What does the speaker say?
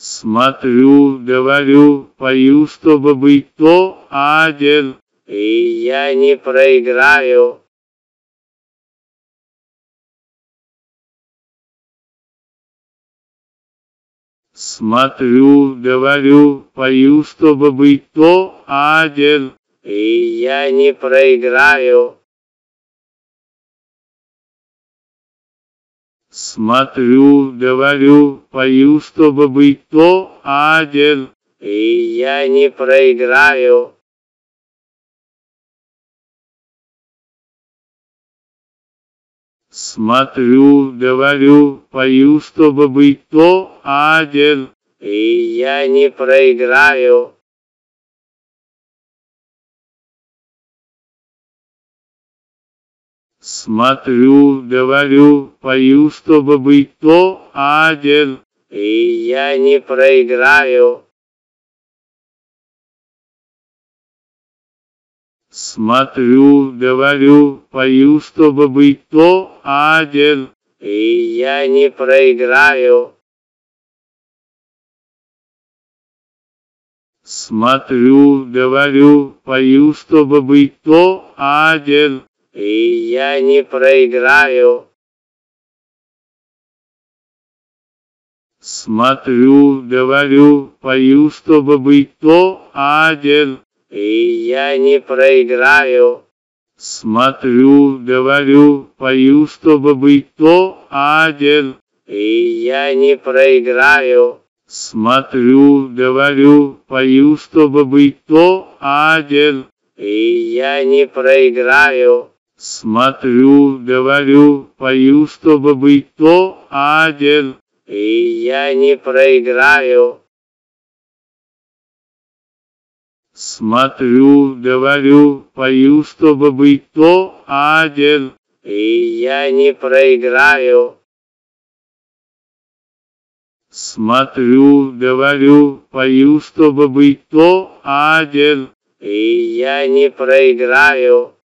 Смотрю, говорю, пою, чтобы быть то один. И я не проиграю. Смотрю, говорю, пою, чтобы быть то один. И я не проиграю. Смотрю, говорю, пою, чтобы быть то один. И я не проиграю. Смотрю, говорю, пою, чтобы быть то один. И я не проиграю. Смотрю, говорю, пою, чтобы быть то один. И я не проиграю. Смотрю, говорю, пою, чтобы быть то один. И я не проиграю. Смотрю, говорю, пою, чтобы быть то один. И я не проиграю. Смотрю, говорю, пою, чтобы быть то один. И я не проиграю. Смотрю, говорю, пою, чтобы быть то один. И я не проиграю. Смотрю, говорю, пою, чтобы быть то один. И я не проиграю. Смотрю, говорю, пою, чтобы быть то один. И я не проиграю. Смотрю, говорю, пою, чтобы быть то один. И я не проиграю. Смотрю, говорю, пою, чтобы быть то один. И я не проиграю.